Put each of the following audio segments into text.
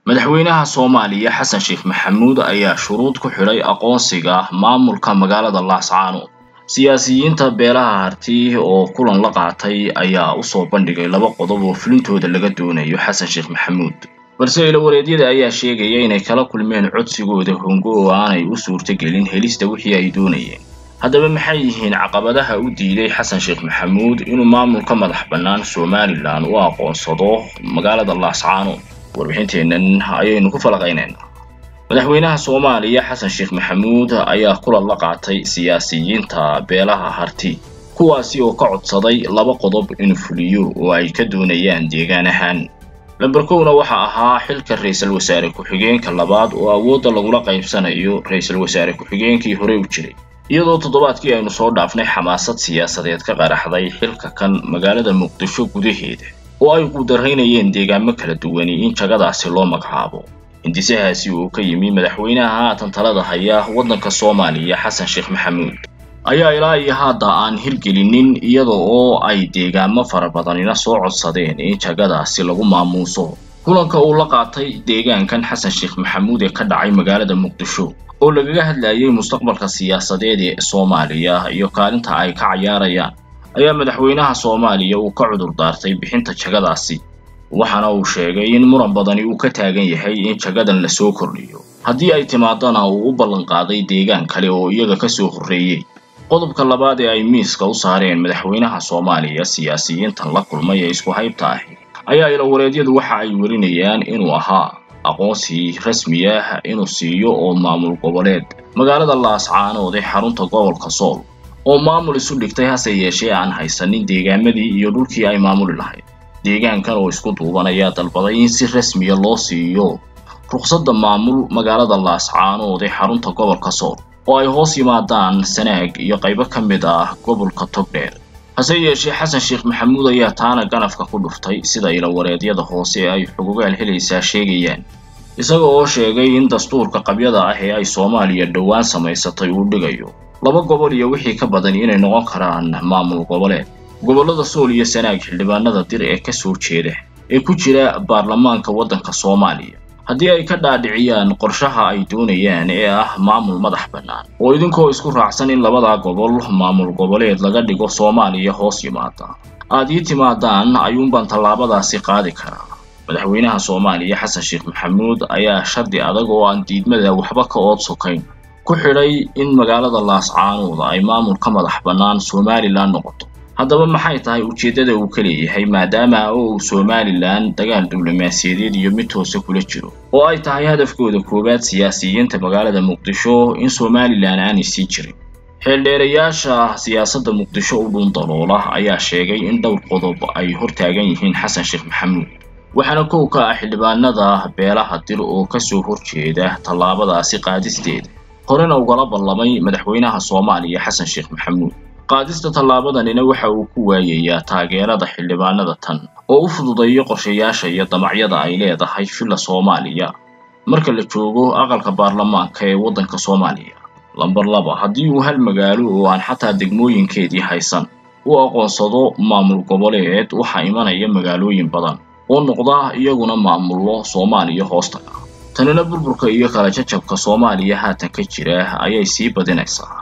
madaxweynaha Soomaaliya Xasan Sheikh Maxamuud ayaa shuruud ku xidhay aqoonsiga maamulka magaalada Laascaanood. Siyaasiyiinta beelaha harti oo kulan la qaatay ayaa u soo bandhigay laba qodob oo fulintooda laga doonayo Xasan Sheikh Maxamuud. balse ila wareedyada ayaa sheegaya inay kala kulmeen codsigooda hongo oo aanay u suurtagelin helista wixii ay doonayeen. haddaba maxay yihiin caqabadaha u diiday Xasan Sheikh Maxamuud inuu maamulka madax bannaan Somaliland u aqoonsado magaalada Laascaanood? warbixinteennan ayaynu ku falaqaynaynaa. madaxweynaha Soomaaliya Xasan Sheikh Maxamuud ayaa kulan la qaatay siyaasiyiinta beelaha harti kuwaasi oo ka codsaday laba qodob in fuliyo oo ay ka doonayaan deegaan ahaan. lambarkowna waxa ahaa xilka ra'iisul wasaare ku-xigeenka labaad oo awoodda lagula qaybsanayo ra'iisul wasaare ku-xigeenkii hore u jiray, iyadoo toddobaadkii aynu soo dhaafnay xamaasad siyaasadeed ka qaraxday xilka kan magaalada Muqdisho gudaheeda oo ay ku daraynayeen deegaamo kala duwan in jagadaasi loo magacaabo. hindisahaasi uu ka yimi madaxweynaha haatan talada haya waddanka Soomaaliya Xasan Sheikh Maxamuud ayaa ilaa iyo hadda aan hirgelinin, iyadoo oo ay deegaamo fara badanina soo codsadeen in jagadaasi lagu maamuuso. kulanka uu la qaatay deegaankan Xasan Sheikh Maxamuud ee ka dhacay magaalada Muqdisho oo lagaga hadlayay mustaqbalka siyaasadeed ee Soomaaliya iyo kaalinta ay ka ciyaarayaan ayaa madaxweynaha Soomaaliya uu ka cudur daartay bixinta jagadaasi, waxaana uu sheegay in muran badani uu ka taagan yahay in jagadan la soo kordhiyo haddii ay timaadana uu u ballan qaaday deegaan kale oo iyaga ka soo horreeyay. qodobka labaad ee ay miiska u saareen madaxweynaha Soomaaliya siyaasiyiintan la kulmay ee isku haybta ah ayaa ila wareedyadu waxa ay warinayaan inuu ahaa aqoonsi rasmi ah inuu siiyo oo maamul goboleed magaalada Laascaanood ee xarunta gobolka Sool oo maamul isu dhigtay hase yeeshee aan haysanin deegaamadii iyo dhulkii ay maamuli lahayd. deegaankan oo isku duubanaya dalbaday in si rasmi ah loo siiyo ruqsadda maamul magaalada Laascaanood ee xarunta gobolka Sool oo ay hoos yimaadaan Sanaag iyo qaybo ka mid ah gobolka Togdheer. hase yeeshee Xasan Sheikh Maxamuud ayaa taana ganafka ku dhuftay sida ila wareedyada hoose ay xuquuqaal helaysaa sheegayaan, isaga oo sheegay in dastuurka qabyada ah ee ay Soomaaliya dhawaan samaysatay uu dhigayo laba gobol iyo wixii ka badan inay noqon karaan maamul goboleed. gobolada Sool iyo Sanaag xildhibaanada dir ee ka soo jeeda ee ku jira baarlamaanka waddanka Soomaaliya haddii ay ka dhaadhiciyaan qorshaha ay doonayaan ee ah maamul madax bannaan oo idinkoo isku raacsan in labada gobol maamul goboleed laga dhigo Soomaaliya hoos yimaada aad ii timaadaan ayuunbaan tallaabadaasi qaadi karaa. madaxweynaha Soomaaliya Xasan Sheikh Maxamuud ayaa shardi adag oo aan diidmada waxba ka ood sokayn ku xidhay in magaalada Laascaanood ay maamul ka madax bannaan Somaliland noqoto. haddaba maxay tahay ujeedada uu ka leeyahay maadaama uu Somaliland dagaal diblomaasiyadeed iyo mid toos ah kula jiro oo ay tahay hadafkooda koowaad siyaasiyiinta magaalada Muqdisho in Somaliland aanay sii jirin? xeeldheerayaasha siyaasadda Muqdisho u dhuundaloola ayaa sheegay in dhowr qodob ay hortaagan yihiin Xasan Sheikh Maxamuud, waxaana kow ka ah xildhibaanada beelaha dir oo ka soo horjeeda tallaabadaasi qaadisteeda horena ugala ballamay madaxweynaha Soomaaliya Xasan Sheikh Maxamuud. qaadista tallaabadanina waxa uu ku waayayaa taageerada xildhibaanada tan oo u fududeeyo qorshayaasha iyo damacyada ay leedahay filla Soomaaliya marka la joogo aqalka baarlamaanka ee waddanka Soomaaliya. lambar 2, haddii uu hal magaalo oo aan xataa degmooyinkeedii haysan u aqoonsado maamul goboleed waxa imanaya magaalooyin badan oo noqda iyaguna maamullo Soomaaliya hoostaga. tanina burburka iyo kala jajabka Soomaaliya haatan ka jira ayay sii badinaysaa.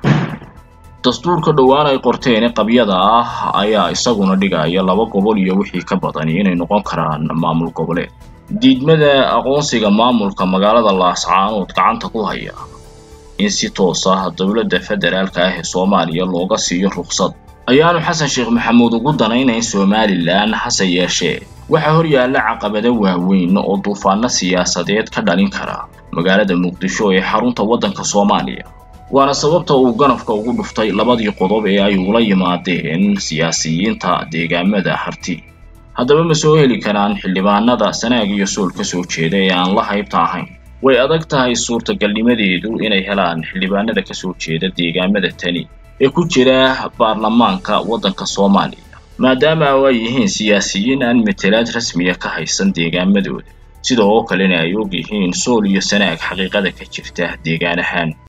dastuurka dhawaan ay qorteen qabyada ah ayaa isaguna dhigaya laba gobol iyo wixii ka badan inay noqon karaan maamul goboleed. diidmada aqoonsiga maamulka magaalada Laascaanood gacanta ku haya in si toos ah dowladda federaalka ah ee Soomaaliya looga siiyo ruqsad ayaanu Xasan Sheikh Maxamuud ugu danaynayn Somaliland. hase yeeshee waxa hor yaalla caqabado waaweyn oo duufaano siyaasadeed ka dhalin kara magaalada Muqdisho ee xarunta waddanka Soomaaliya, waana sababta uu ganafka ugu dhuftay labadii qodob ee ay ula yimaadeen siyaasiyiinta deegaamada harti. haddaba ma soo heli karaan xildhibaanada Sanaag iyo Sool ka soo jeeda ee aan la haybta ahayn? way adag tahay suurtagalnimadeedu inay helaan xildhibaanada ka soo jeeda deegaamada tani ee ku jira baarlamaanka waddanka Soomaaliya maadaama ay yihiin siyaasiyiin aan matalaad rasmi ah ka haysan deegaamadooda, sidoo kalena ay og yihiin Sool iyo Sanaag xaqiiqada ka jirta deegaan ahaan.